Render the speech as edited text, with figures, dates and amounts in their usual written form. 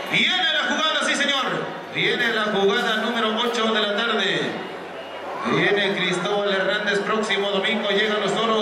Viene la jugada, sí señor. Viene la jugada número 8 de la tarde. Viene Cristóbal Hernández. Próximo domingo llegan los toros.